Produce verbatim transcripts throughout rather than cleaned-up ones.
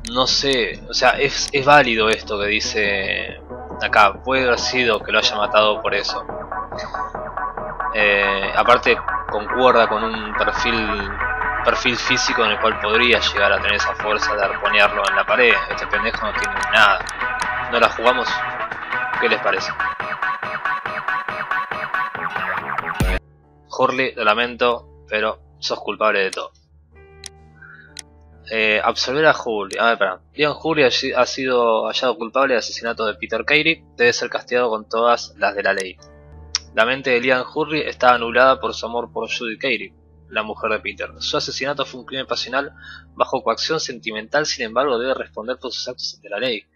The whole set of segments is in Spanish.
no sé, o sea, es, es válido esto que dice acá, puede haber sido que lo haya matado por eso. Eh, aparte concuerda con un perfil perfil físico en el cual podría llegar a tener esa fuerza de arponearlo en la pared. Este pendejo no tiene nada. ¿No la jugamos? ¿Qué les parece? Hurley, lo lamento, pero sos culpable de todo. Eh, absolver a Hurley. A ver, espera. Liam Hurley ha sido hallado culpable de asesinato de Peter Carey. Debe ser castigado con todas las de la ley. La mente de Liam Hurley está anulada por su amor por Judy Carey, la mujer de Peter. Su asesinato fue un crimen pasional bajo coacción sentimental, sin embargo debe responder por sus actos ante la ley.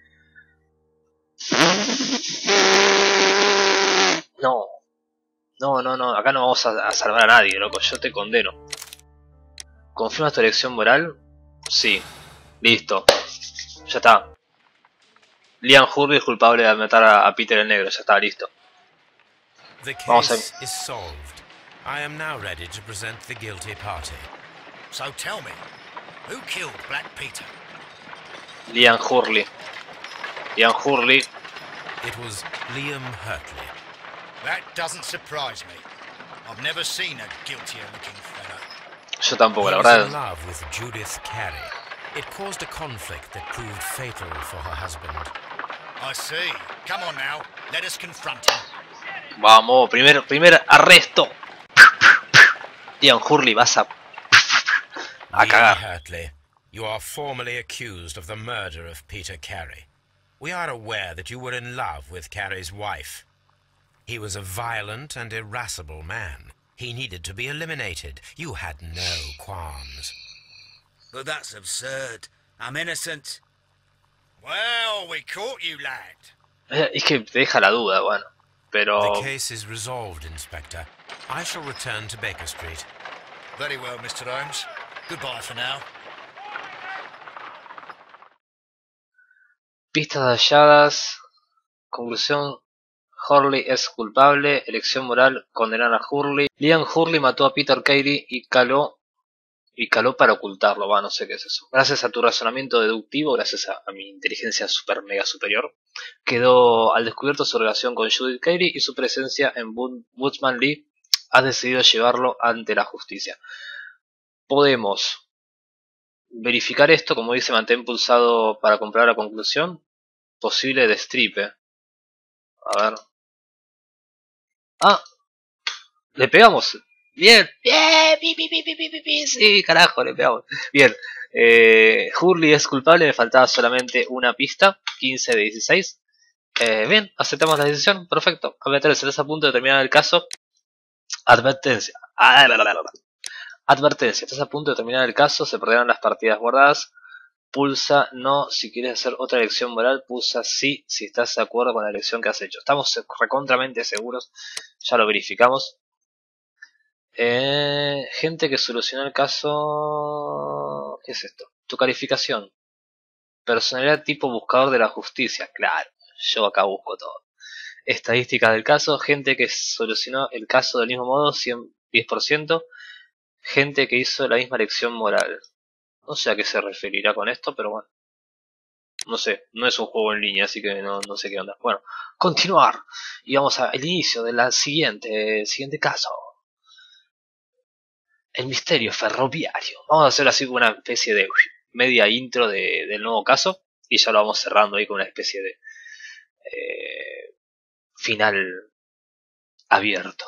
No, no, no, no, acá no vamos a, a salvar a nadie, loco, yo te condeno. ¿Confirmas tu elección moral? Sí, listo, ya está. Liam Hurley es culpable de matar a, a Peter el Negro, ya está, listo. Vamos a... I am now ready to present the guilty party. So tell me, who killed Black Peter? Liam Hurley. Liam Hurley. It was Liam Hurley. That doesn't surprise me. I've never seen a guiltier looking fella. Yo tampoco, la He was verdad. in love with Judith Carey. It caused a conflict that proved fatal for her husband. I see. Come on now, let us confront him. Vamos, primer, primer arresto. Liam Hurley, vas a... a cagar. Liam Hurley, you are formally accused of the murder of Peter Carey. We are aware that you were in love with Carey's wife. He was a violent and irascible man. He needed to be eliminated. You had no qualms. But that's absurd. I'm innocent. Well, we caught you, lad. Eh, Es que te deja la duda, bueno. Pero... The case is resolved, Inspector. I shall return to Baker Street. Very well, Mister Holmes. Goodbye for now. Pistas halladas. Conclusión. Hurley es culpable. Elección moral. Condenar a Hurley. Liam Hurley mató a Peter Carey y caló... Y caló para ocultarlo. Va, no sé qué es eso. Gracias a tu razonamiento deductivo, gracias a, a mi inteligencia super mega superior, quedó al descubierto su relación con Judith Carey y su presencia en Woodsman Lee. Has decidido llevarlo ante la justicia. Podemos verificar esto, como dice, mantén pulsado para comprobar la conclusión. Posible destripe. A ver. Ah, le pegamos. Bien, bien, pi, pi, pi, pi, pi, pi, sí, carajo, le pegamos. Bien, eh, Hurley es culpable, me faltaba solamente una pista, quince de dieciséis. Eh, bien, aceptamos la decisión, perfecto. Advertencia, estás a punto de terminar el caso. Advertencia. Advertencia, estás a punto de terminar el caso, se perderán las partidas guardadas. Pulsa no si quieres hacer otra elección moral, pulsa sí si estás de acuerdo con la elección que has hecho. Estamos recontramente seguros, ya lo verificamos. Eh, gente que solucionó el caso... ¿Qué es esto? Tu calificación. Personalidad tipo buscador de la justicia. Claro, yo acá busco todo. Estadísticas del caso. Gente que solucionó el caso del mismo modo, cien, diez por ciento. Gente que hizo la misma elección moral. No sé a qué se referirá con esto, pero bueno. No sé, no es un juego en línea, así que no, no sé qué onda. Bueno, continuar. Y vamos al inicio del siguiente, siguiente caso. El misterio ferroviario. Vamos a hacer así como una especie de media intro de, del nuevo caso. Y ya lo vamos cerrando ahí con una especie de eh, final abierto.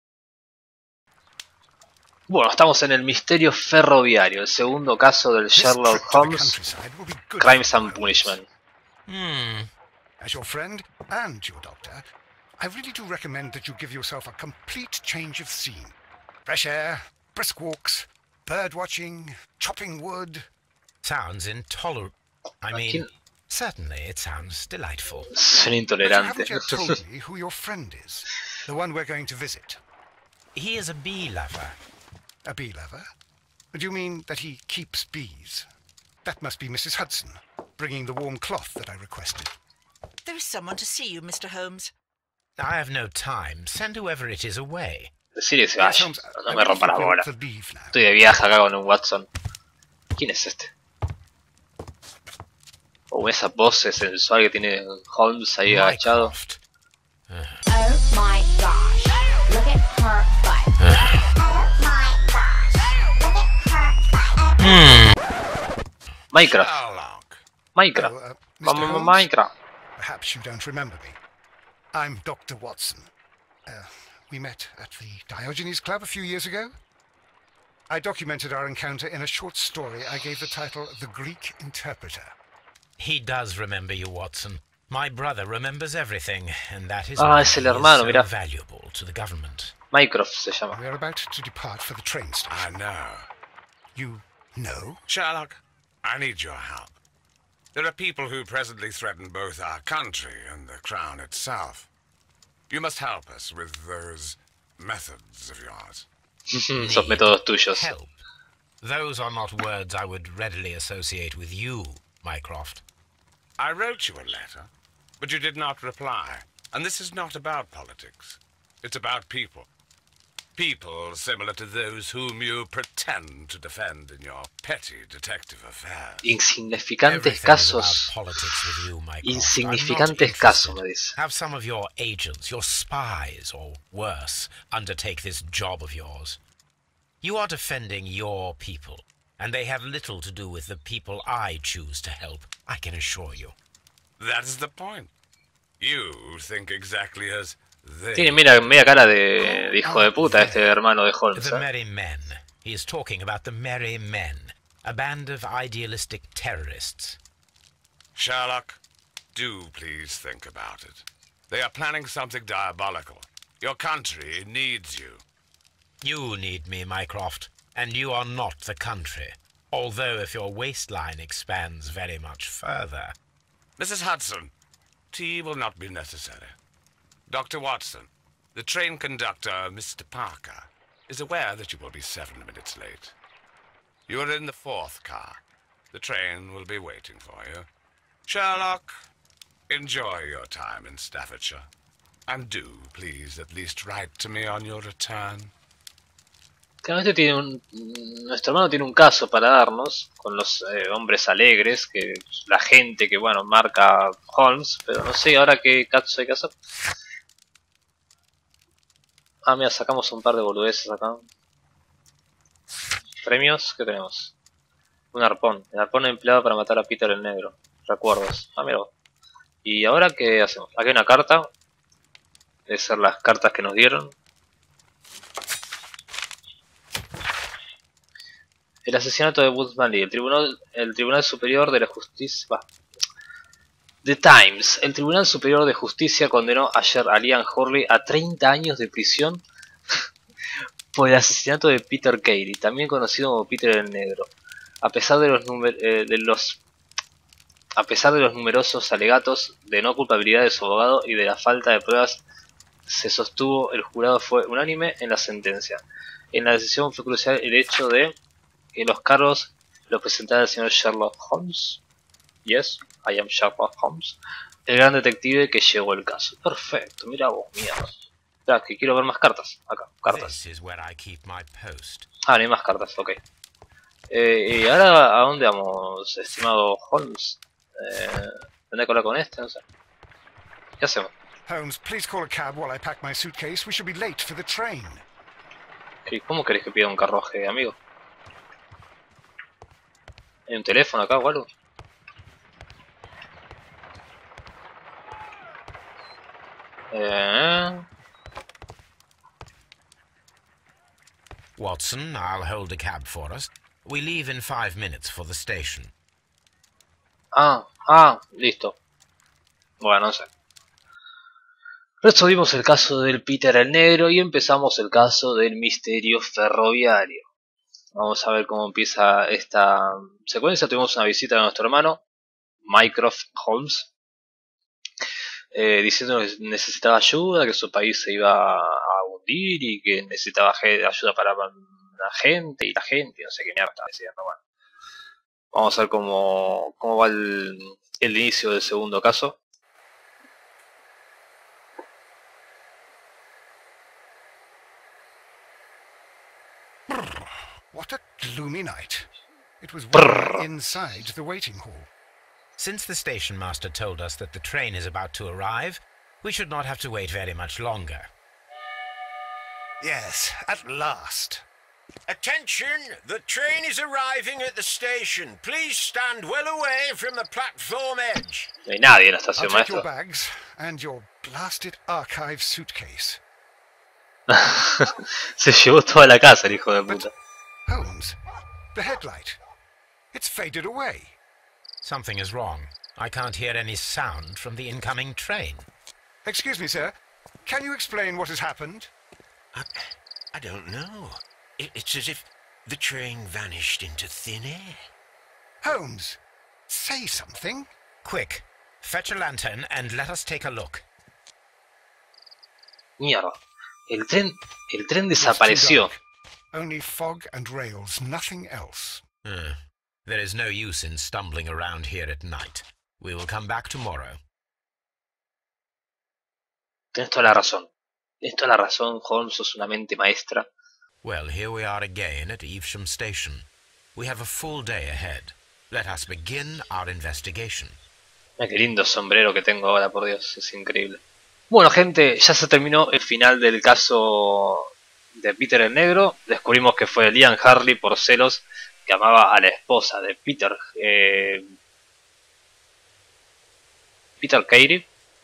Bueno, estamos en el misterio ferroviario. El segundo caso del Sherlock Holmes. Crimes and Punishment. Hmm. As your friend and your doctor, I really do recommend that you give yourself a complete change of scene. Fresh air, brisk walks, bird watching, chopping wood. Sounds intolerable. I mean, certainly it sounds delightful. Son But you intolerantes. haven't yet told me who your friend is, the one we're going to visit. He is a bee lover. A bee lover? Do you mean that he keeps bees? That must be Missus Hudson, bringing the warm cloth that I requested. There is someone to see you, Mister Holmes. I have no time. Send whoever it is away. Decirle que se Yes, vaya. Holmes, No I me really rompa la think we bola. ought to leave now. Estoy de viaje acá con un Watson. ¿Quién es este? O esa pose sensual que tiene Holmes ahí agachado. Mycroft. Oh my gosh, look at her butt. Oh my gosh, look at her butt. Minecraft. Sherlock. Minecraft. Oh, uh, Mister Vamos, Holmes? Minecraft. Perhaps you don't remember me. I'm Doctor Watson. Uh, we met at the Diogenes Club a few years ago. I documented our encounter in a short story I gave the title The Greek Interpreter. He does remember you, Watson. My brother remembers everything, and that is Ah, why es el he hermano, is mira. so valuable to the government. Mycroft se llama. We are about to depart for the train I station. know. You know? Sherlock, I need your help. There are people who presently threaten both our country and the Crown itself. You must help us with those methods of yours. Esos métodos tuyos. Help. Those are not words I would readily associate with you, Mycroft. I wrote you a letter, but you did not reply. And this is not about politics. It's about people. People similar to those whom you pretend to defend in your petty detective affairs. Insignificantes Everything is casos. about politics with you, Mycroft. I'm not Insignificantes casos, interested. me dice. Have some of your agents, your spies, or worse, undertake this job of yours. You are defending your people, and they have little to do with the people I choose to help, I can assure you. That is the point. You think exactly as they... Tiene mira, media cara de, de hijo de puta este hermano de Holmes. The ¿eh? Merry Men. He is talking about the Merry Men, a band of idealistic terrorists. Sherlock, do please think about it. They are planning something diabolical. Your country needs you. You need me, Mycroft, and you are not the country. Although if your waistline expands very much further. Missus Hudson, tea will not be necessary. Doctor Watson, the train conductor, Mister Parker, is aware that you will be seven minutes late. You are in the fourth car. The train will be waiting for you. Sherlock, enjoy your time in Staffordshire. And do, please, at least write to me on your return. Claramente tiene un, nuestro hermano tiene un caso para darnos con los eh, hombres alegres, que la gente que bueno marca Holmes, pero no sé ahora qué caso hay que hacer. Ah, mira, sacamos un par de boludeces acá. Premios, ¿qué tenemos? Un arpón, el arpón empleado para matar a Peter el Negro. Recuerdos, ah mira. Y ahora qué hacemos, aquí hay una carta. Debe ser las cartas que nos dieron. El asesinato de Woodman Lee. El tribunal, el tribunal superior de la justicia. Bah. The Times. El Tribunal Superior de Justicia condenó ayer a Liam Hurley a treinta años de prisión por el asesinato de Peter Carey, también conocido como Peter el Negro. A pesar de los, eh, de los a pesar de los numerosos alegatos de no culpabilidad de su abogado y de la falta de pruebas, se sostuvo, el jurado fue unánime en la sentencia. En la decisión fue crucial el hecho de que los cargos los presentara el señor Sherlock Holmes. Yes, I am Sherlock Holmes. El gran detective que llevó el caso. Perfecto, mira vos, mierda. Espera, que quiero ver más cartas. Acá, cartas. This is where I keep my post. Ah, no hay más cartas, ok. Eh, y ahora, ¿a dónde vamos, estimado Holmes? Eh, ¿Tendré que hablar con este? No sé. ¿Qué hacemos? Holmes, please call a cab while I pack my suitcase. We should be late for the train. ¿Qué- ¿Cómo querés que pida un carruaje, amigo? ¿Hay un teléfono acá o algo? Eh... Watson, I'll hold a cab for us. We leave in five minutes for the station. Ah, ah, listo. Bueno, no sé. Resolvimos el caso del Peter el Negro y empezamos el caso del misterio ferroviario. Vamos a ver cómo empieza esta secuencia. Tuvimos una visita de nuestro hermano, Mycroft Holmes, eh, diciendo que necesitaba ayuda, que su país se iba a hundir y que necesitaba ayuda para la gente y la gente, no sé qué mierda estaba diciendo. Bueno, vamos a ver cómo, cómo va el, el inicio del segundo caso. What a gloomy night. It was Brrr. warm inside the waiting hall. Since the station master told us that the train is about to arrive, we should not have to wait very much longer. Yes, at last. Attention! The train is arriving at the station. Please stand well away from the platform edge. No hay nadie en la I'll estación, take your maestro. bags and your blasted archive suitcase. Se llevó toda la casa el hijo de But, puta. Holmes, the headlight. It's faded away. Something is wrong. I can't hear any sound from the incoming train. Excuse me, sir. Can you explain what has happened? I, I don't know. It, it's as if the train vanished into thin air. Holmes, say something. Quick, fetch a lantern and let us take a look. Mierda. El tren, el tren It's too desapareció. dark. Only fog and rails, nothing else. Uh, there is no use in stumbling around here at night. We will come back tomorrow. Tienes toda la razón. Tienes toda la razón, Holmes, sos una mente maestra. Well, here we are again at Evesham Station. We have a full day ahead. Let us begin our investigation. Mira qué lindo sombrero que tengo ahora, por Dios, es increíble. Bueno, gente, ya se terminó el final del caso de Peter el Negro. Descubrimos que fue Liam Hurley por celos que amaba a la esposa de Peter, eh, Peter Carey.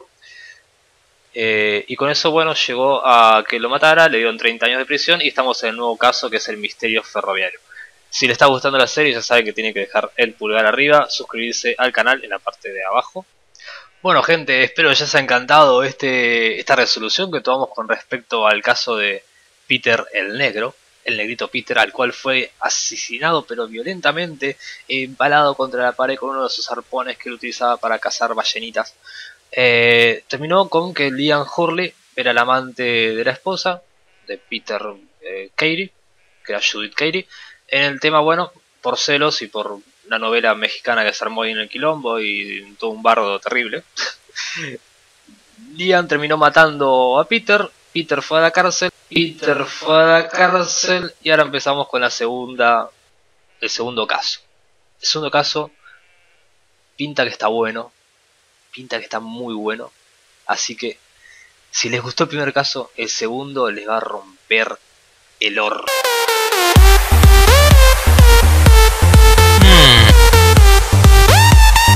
Eh, y con eso, bueno, llegó a que lo matara, le dieron treinta años de prisión y estamos en el nuevo caso que es el misterio ferroviario. Si le está gustando la serie, ya sabe que tiene que dejar el pulgar arriba, suscribirse al canal en la parte de abajo. Bueno, gente, espero que les haya encantado este, esta resolución que tomamos con respecto al caso de Peter el Negro, el negrito Peter, al cual fue asesinado pero violentamente, empalado contra la pared con uno de sus arpones que él utilizaba para cazar ballenitas. Eh, terminó con que Liam Hurley era el amante de la esposa de Peter eh, Carey, que era Judith Carey. En el tema, bueno, por celos y por una novela mexicana que se armó ahí en el quilombo y todo un bardo terrible, Liam terminó matando a Peter. Peter fue a la cárcel, Peter fue a la cárcel y ahora empezamos con la segunda, el segundo caso. El segundo caso pinta que está bueno, pinta que está muy bueno, así que si les gustó el primer caso, el segundo les va a romper el orto.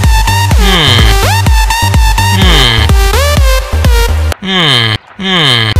Hmm. Hmm.